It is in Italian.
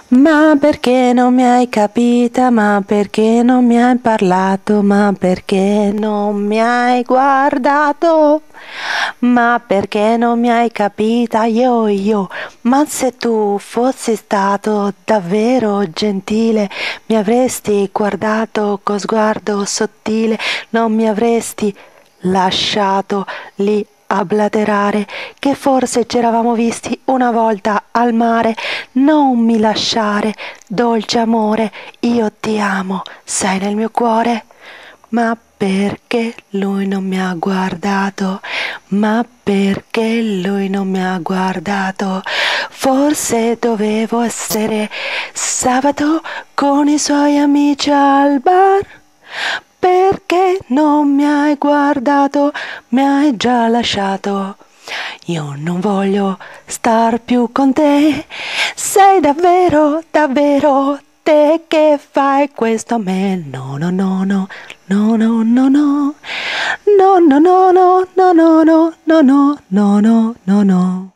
Ma perché non mi hai capita? Ma perché non mi hai parlato? Ma perché non mi hai guardato? Ma perché non mi hai capita? Io. Ma se tu fossi stato davvero gentile, mi avresti guardato con sguardo sottile, non mi avresti lasciato lì a blaterare, che forse c'eravamo visti una volta al mare. Non mi lasciare, dolce amore, io ti amo, sei nel mio cuore. Ma perché lui non mi ha guardato? Ma perché lui non mi ha guardato? Forse dovevo essere sabato con i suoi amici al bar. Perché non mi hai guardato? Mi hai già lasciato. Io non voglio star più con te. Sei davvero, davvero te che fai questo a me. No, no, no, no, no, no, no, no. No, no, no, no, no, no, no, no, no, no, no, no.